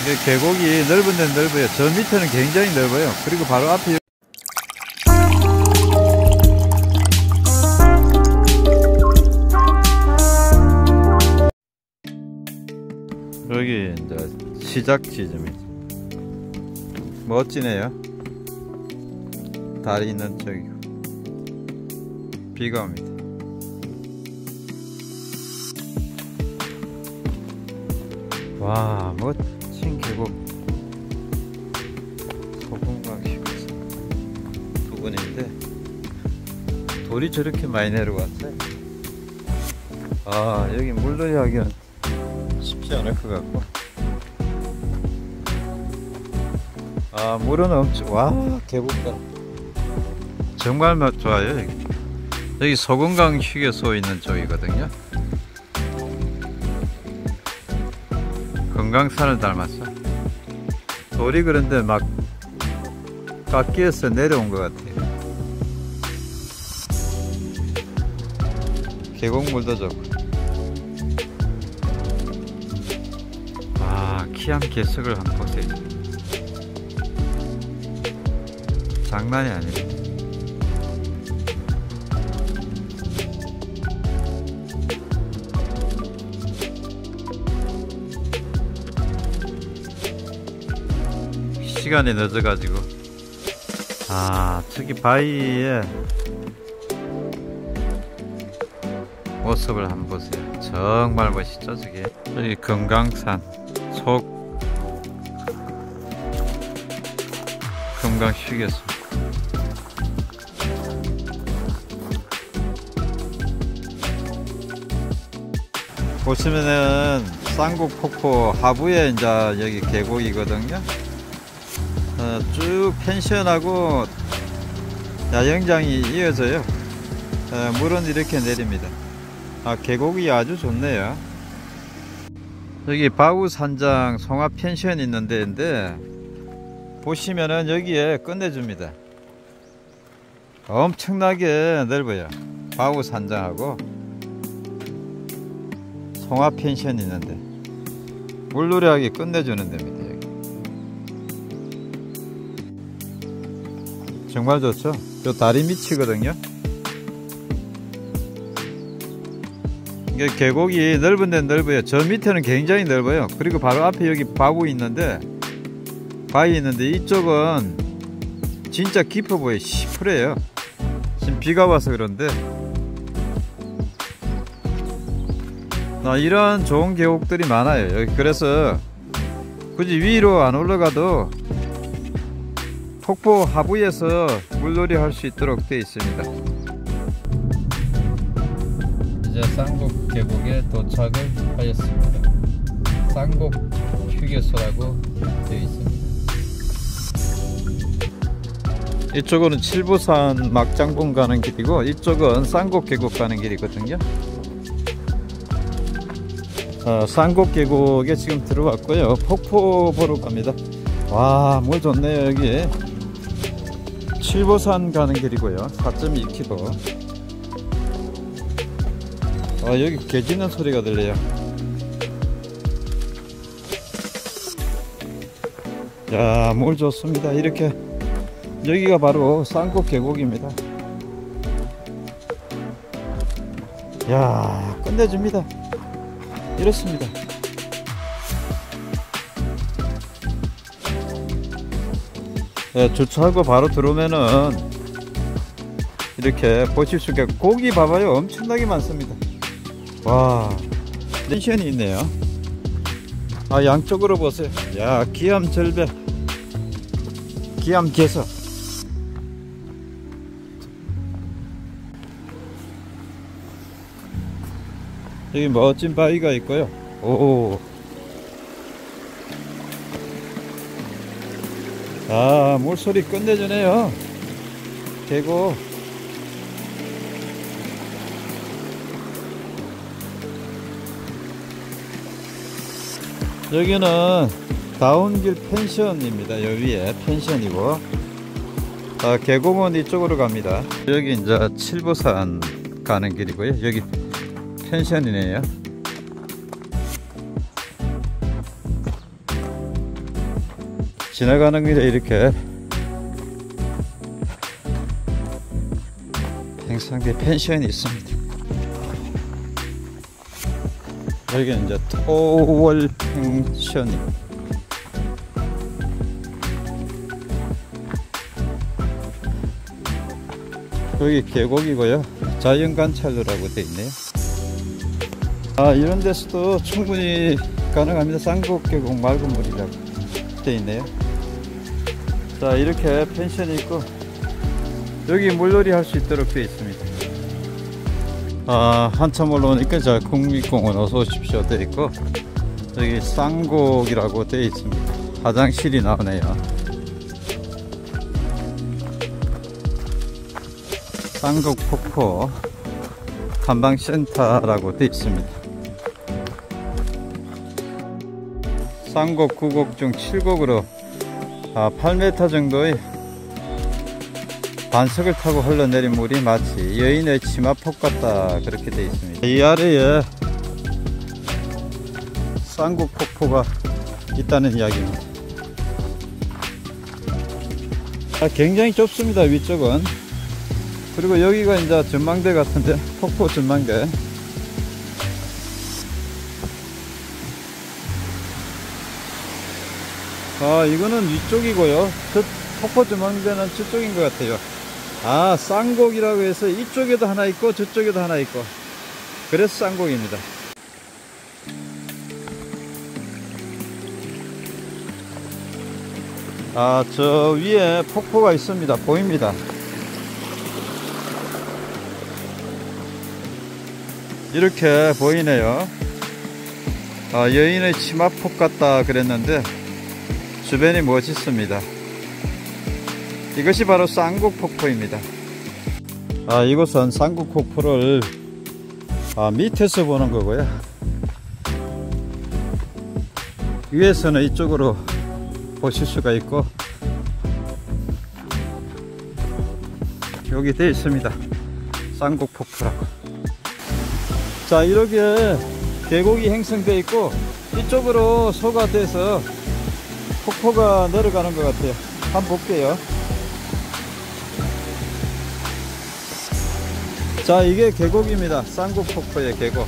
계곡이 넓은 데는 넓어요. 저 밑에는 굉장히 넓어요. 그리고 바로 앞에 여기 이제 시작 지점이죠. 멋지네요. 다리 있는 쪽이고 비가 옵니다. 와, 멋진 계곡. 소금강 시골 부근인데 돌이 저렇게 많이 내려왔어요. 아, 여기 물놀이 하기는 쉽지 않을 것 같고. 아, 물은 엄청, 와, 계곡가 정말 맛 좋아요. 여기 소금강 휴게소 있는 쪽이거든요. 금강산을 닮았어. 돌이 그런데 막 깎여서 내려온 것 같아요. 계곡물도 좋고. 아, 키암 개석을 한번 보세요. 장난이 아니에요. 시간이 늦어가지고. 아, 저기 바위에 모습을 한번 보세요. 정말 멋있죠, 저게. 저기 금강산 금강 휴게소. 보시면은 쌍곡폭포 하부에 이제 여기 계곡이거든요. 쭉 펜션하고 야영장이 이어져요. 물은 이렇게 내립니다. 아, 계곡이 아주 좋네요. 여기 바우산장 송화 펜션 있는 데인데 보시면은 여기에 끝내줍니다. 엄청나게 넓어요. 바우산장하고 송화 펜션 있는데 물놀이하기 끝내주는 데입니다. 정말 좋죠. 저 다리 밑이거든요. 이게 계곡이 넓은 데는 넓어요. 저 밑에는 굉장히 넓어요. 그리고 바로 앞에 여기 바위 있는데 이쪽은 진짜 깊어 보여요. 시프래요. 지금 비가 와서 그런데 이런 좋은 계곡들이 많아요. 여기 그래서 굳이 위로 안 올라가도 폭포 하부에서 물놀이 할 수 있도록 되어 있습니다. 이제 쌍곡 계곡에 도착을 하였습니다. 쌍곡 휴게소라고 되어 있습니다. 이쪽은 칠보산 막장봉 가는 길이고 이쪽은 쌍곡 계곡 가는 길이거든요. 쌍곡 계곡에 지금 들어왔고요. 폭포 보러 갑니다. 와, 물 좋네요. 여기 칠보산 가는 길이고요. 4.2km. 여기 개 짖는 소리가 들려요. 야, 물 좋습니다. 이렇게 여기가 바로 쌍곡 계곡입니다. 야, 끝내줍니다. 이렇습니다. 주차하고 바로 들어오면은 이렇게 보실 수 있게 고기 봐봐요. 엄청나게 많습니다. 와, 펜션이 있네요. 아, 양쪽으로 보세요. 야, 기암 절벽, 기암 개석. 여기 멋진 바위가 있고요. 오, 아, 물소리 끝내주네요. 계곡. 여기는 다운길 펜션입니다. 여기 위에 펜션이고, 계곡은 이쪽으로 갑니다. 여기 이제 칠보산 가는 길이고요. 여기 펜션이네요. 지나가는 길에 이렇게 행상대 펜션이 있습니다. 여기는 이제 토월 펜션이. 여기 계곡이고요. 자연관찰로라고 되어 있네요. 이런 데서도 충분히 가능합니다. 쌍곡계곡 맑은 물이라고 되어 있네요. 자, 이렇게 펜션이 있고 여기 물놀이 할 수 있도록 되어 있습니다. 한참 올라오니까 자, 국립공원 어서 오십시오 되어 있고, 여기 쌍곡이라고 되어 있습니다. 화장실이 나오네요. 쌍곡 폭포 관광센터라고 되어 있습니다. 쌍곡 9곡 중 7곡으로 8m 정도의 반석을 타고 흘러내린 물이 마치 여인의 치마폭 같다, 그렇게 되어 있습니다. 이 아래에 쌍곡 폭포가 있다는 이야기입니다. 굉장히 좁습니다, 위쪽은. 그리고 여기가 이제 전망대 같은데, 폭포 전망대. 이거는 위쪽이고요. 저 폭포 전망대는 저쪽인 것 같아요. 쌍곡이라고 해서 이쪽에도 하나 있고 저쪽에도 하나 있고, 그래서 쌍곡입니다. 저 위에 폭포가 있습니다. 보입니다. 이렇게 보이네요. 여인의 치마폭 같다 그랬는데 주변이 멋있습니다. 이것이 바로 쌍곡 폭포입니다. 이곳은 쌍곡 폭포를 밑에서 보는 거고요. 위에서는 이쪽으로 보실 수가 있고, 여기 되어 있습니다. 쌍곡 폭포라고. 자, 이렇게 계곡이 형성되어 있고 이쪽으로 소가 돼서 폭포가 내려가는 것 같아요. 한번 볼게요. 자, 이게 계곡입니다. 쌍곡 폭포의 계곡.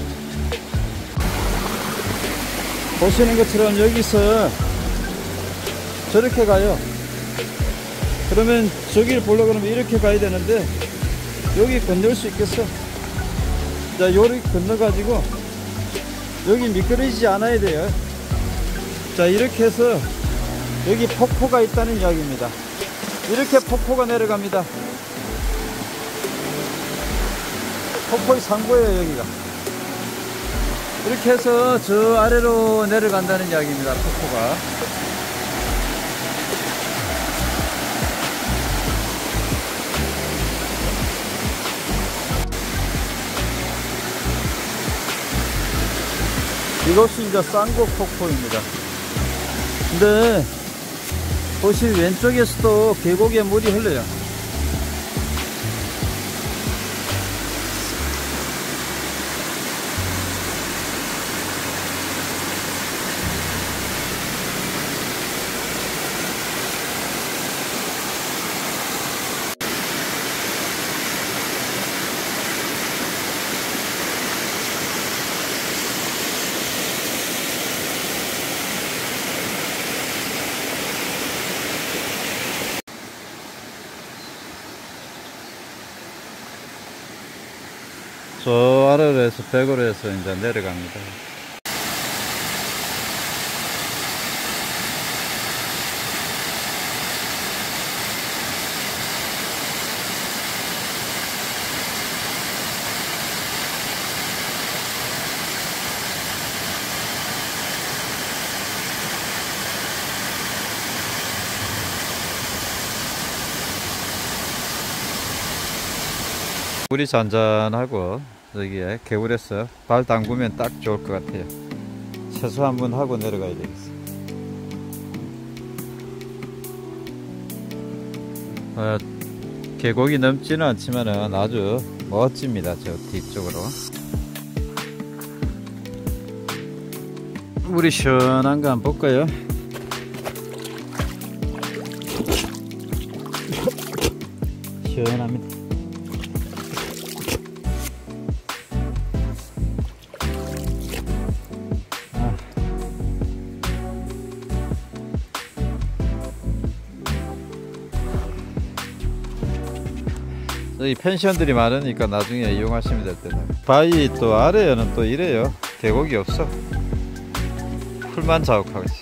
보시는 것처럼 여기서 저렇게 가요. 그러면 저기를 보려고 그러면 이렇게 가야 되는데 여기 건널 수 있겠어? 자, 요렇게 건너가지고 여기 미끄러지지 않아야 돼요. 자, 이렇게 해서 여기 폭포가 있다는 이야기입니다. 이렇게 폭포가 내려갑니다. 폭포의 상부예요, 여기가. 이렇게 해서 저 아래로 내려간다는 이야기입니다, 폭포가. 이것이 이제 쌍곡 폭포입니다. 근데 보시 왼쪽에서도 계곡에 물이 흘러요. 저 아래로 해서 백으로 해서 이제 내려갑니다. 물이 잔잔하고 여기에 개울에서 발 담그면 딱 좋을 것 같아요. 세수 한번 하고 내려가야 되겠어요. 계곡이 넓지는 않지만 아주 멋집니다. 저 뒤쪽으로 물이 시원한 거 한번 볼까요? 시원합니다. 아. 여기 펜션들이 많으니까 나중에 이용하시면 될 때다. 바위 또 아래에는 또 이래요. 계곡이 없어. 풀만 자욱하고 있어.